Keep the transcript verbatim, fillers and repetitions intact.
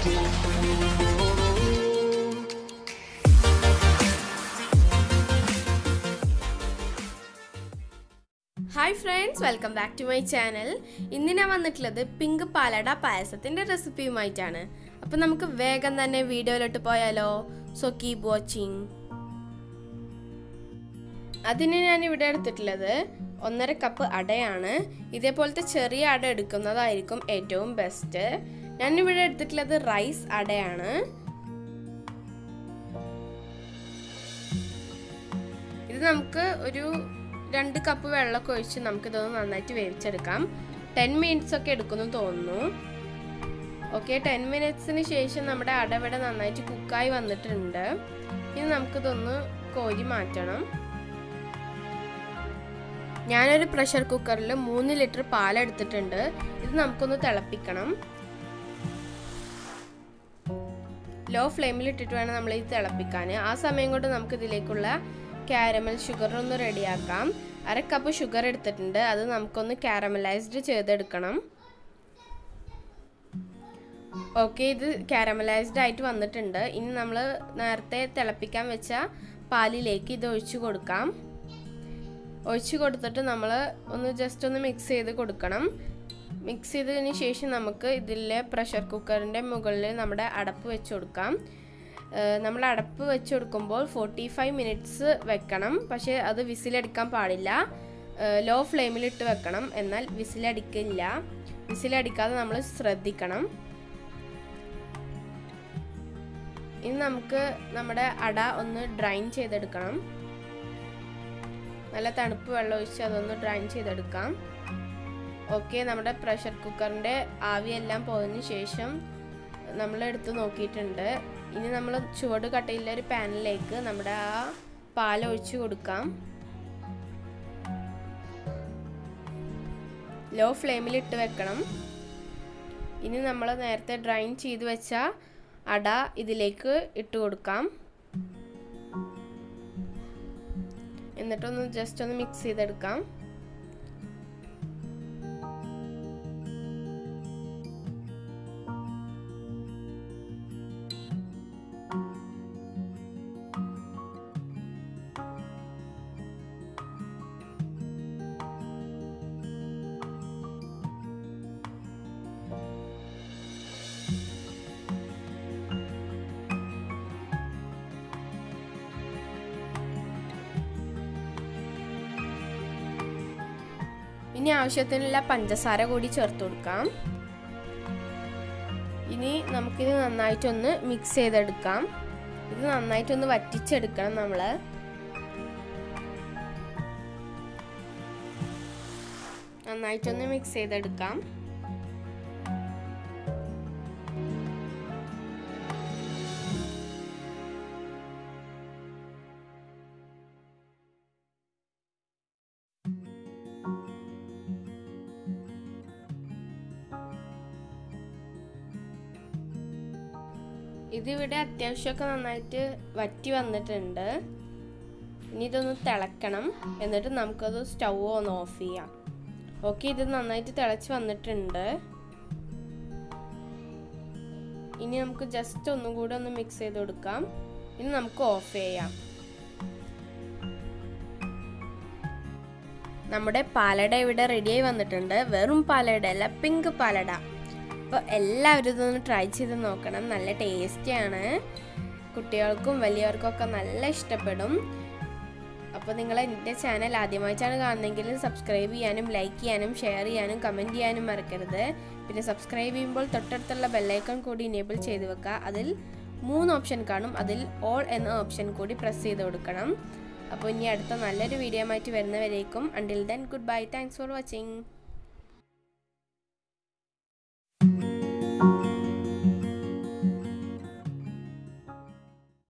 Hi friends, welcome back to my channel. ഇന്ന് ഞാൻ വന്നിട്ടുള്ളത് പിങ്ക് പാലട പായസത്തിന്റെ റെസിപ്പിയുമായിട്ടാണ്. അപ്പോൾ നമുക്ക് വേഗം തന്നെ വീഡിയോയിലോട്ട് പോയാലോ. So keep watching. അതിന് ഞാൻ ഇവിടെ എടുത്തിട്ടുള്ളത് ഒന്നര കപ്പ് അടയാണ്. ഇതേപോലത്തെ ചെറിയ അട എടുക്കുന്നതായിരിക്കും ഏറ്റവും ബെസ്റ്റ്. ഞാൻ ഇവിടെ എടുത്തിട്ടുള്ളത് റൈസ് അടയാണ്. ഇത് നമുക്ക് ഒരു രണ്ട് കപ്പ് വെള്ളമൊക്കെ ഒഴിച്ച് നമുക്കിതൊന്ന് നന്നായിട്ട് വേവിച്ചെടുക്കാം. ടെൻ മിനിറ്റ്സ് ഒക്കെ എടുക്കുമെന്ന് തോന്നുന്നു. ഓക്കെ, ടെൻ മിനിറ്റ്സിന് ശേഷം നമ്മുടെ അട ഇവിടെ നന്നായിട്ട് കുക്കായി വന്നിട്ടുണ്ട്. ഇനി നമുക്കിതൊന്ന് കോരി മാറ്റണം. ഞാനൊരു പ്രഷർ കുക്കറിൽ മൂന്ന് ലിറ്റർ പാലെടുത്തിട്ടുണ്ട്. ഇത് നമുക്കൊന്ന് തിളപ്പിക്കണം. ലോ ഫ്ലെയിമിൽ ഇട്ടിട്ട് വേണം നമ്മൾ ഇത് തിളപ്പിക്കാൻ. ആ സമയം കൊണ്ട് നമുക്ക് ഇതിലേക്കുള്ള കാരമൽ ഷുഗർ ഒന്ന് റെഡിയാക്കാം. അര കപ്പ് ഷുഗർ എടുത്തിട്ടുണ്ട്. അത് നമുക്കൊന്ന് കാരമലൈസ്ഡ് ചെയ്തെടുക്കണം. ഓക്കെ, ഇത് കാരമലൈസ്ഡ് ആയിട്ട് വന്നിട്ടുണ്ട്. ഇനി നമ്മൾ നേരത്തെ തിളപ്പിക്കാൻ വെച്ച പാലിലേക്ക് ഇത് ഒഴിച്ചു കൊടുക്കാം. ഒഴിച്ചു കൊടുത്തിട്ട് നമ്മൾ ഒന്ന് ജസ്റ്റ് ഒന്ന് മിക്സ് ചെയ്ത് കൊടുക്കണം. മിക്സ് ചെയ്തതിന് ശേഷം നമുക്ക് ഇതിലെ പ്രഷർ കുക്കറിൻ്റെ മുകളിൽ നമ്മുടെ അടപ്പ് വെച്ച് കൊടുക്കാം. നമ്മൾ അടപ്പ് വെച്ച് കൊടുക്കുമ്പോൾ ഫോർട്ടി ഫൈവ് മിനിറ്റ്സ് വെക്കണം. പക്ഷേ അത് വിസിലടിക്കാൻ പാടില്ല. ലോ ഫ്ലെയിമിലിട്ട് വെക്കണം. എന്നാൽ വിസിലടിക്കില്ല. വിസിലടിക്കാതെ നമ്മൾ ശ്രദ്ധിക്കണം. ഇനി നമുക്ക് നമ്മുടെ അട ഒന്ന് ഡ്രൈൻ ചെയ്തെടുക്കണം. നല്ല തണുപ്പ് വെള്ളം ഒഴിച്ച് അതൊന്ന് ഡ്രൈൻ ചെയ്തെടുക്കാം. ഓക്കെ, നമ്മുടെ പ്രഷർ കുക്കറിൻ്റെ ആവിയെല്ലാം പോയതിന് ശേഷം നമ്മൾ എടുത്ത് നോക്കിയിട്ടുണ്ട്. ഇനി നമ്മൾ ചുവട് കട്ടയുള്ള ഒരു പാനിലേക്ക് നമ്മുടെ ആ പാൽ ഒഴിച്ച് കൊടുക്കാം. ലോ ഫ്ലെയിമിൽ ഇട്ട് വെക്കണം. ഇനി നമ്മൾ നേരത്തെ ഡ്രൈൻ ചെയ്ത് വെച്ച അട ഇതിലേക്ക് ഇട്ട് കൊടുക്കാം. എന്നിട്ടൊന്ന് ജസ്റ്റ് ഒന്ന് മിക്സ് ചെയ്തെടുക്കാം. ഇനി ആവശ്യത്തിനുള്ള പഞ്ചസാര കൂടി ചേർത്ത് കൊടുക്കാം. ഇനി നമുക്കിത് നന്നായിട്ടൊന്ന് മിക്സ് ചെയ്തെടുക്കാം. ഇത് നന്നായിട്ടൊന്ന് വറ്റിച്ചെടുക്കണം. നമ്മൾ നന്നായിട്ടൊന്ന് മിക്സ് ചെയ്തെടുക്കാം. ഇതിവിടെ അത്യാവശ്യമൊക്കെ നന്നായിട്ട് വറ്റി വന്നിട്ടുണ്ട്. ഇനി ഇതൊന്ന് തിളക്കണം. എന്നിട്ട് നമുക്കത് സ്റ്റൗ ഒന്ന് ഓഫ് ചെയ്യാം. ഓക്കെ, ഇത് നന്നായിട്ട് തിളച്ച് വന്നിട്ടുണ്ട്. ഇനി നമുക്ക് ജസ്റ്റ് ഒന്നും കൂടെ ഒന്ന് മിക്സ് ചെയ്ത് കൊടുക്കാം. ഇനി നമുക്ക് ഓഫ് ചെയ്യാം. നമ്മുടെ പാലട ഇവിടെ റെഡിയായി വന്നിട്ടുണ്ട്. വെറും പാലട അല്ല, പിങ്ക് പാലട. അപ്പോൾ എല്ലാവരും ഇതൊന്ന് ട്രൈ ചെയ്ത് നോക്കണം. നല്ല ടേസ്റ്റിയാണ്. കുട്ടികൾക്കും വലിയവർക്കൊക്കെ നല്ല ഇഷ്ടപ്പെടും. അപ്പോൾ നിങ്ങൾ എൻ്റെ ചാനൽ ആദ്യമായിട്ടാണ് കാണുന്നതെങ്കിൽ സബ്സ്ക്രൈബ് ചെയ്യാനും ലൈക്ക് ചെയ്യാനും ഷെയർ ചെയ്യാനും കമൻറ്റ് ചെയ്യാനും മറക്കരുത്. പിന്നെ സബ്സ്ക്രൈബ് ചെയ്യുമ്പോൾ തൊട്ടടുത്തുള്ള ബെല്ലൈക്കൺ കൂടി എനേബിൾ ചെയ്ത് വെക്കുക. അതിൽ മൂന്ന് ഓപ്ഷൻ കാണും. അതിൽ ഓൾ എന്ന ഓപ്ഷൻ കൂടി പ്രസ് ചെയ്ത് കൊടുക്കണം. അപ്പോൾ ഇനി അടുത്ത നല്ലൊരു വീഡിയോ ആയിട്ട് വരുന്നവരേക്കും until then goodbye. Thanks for watching.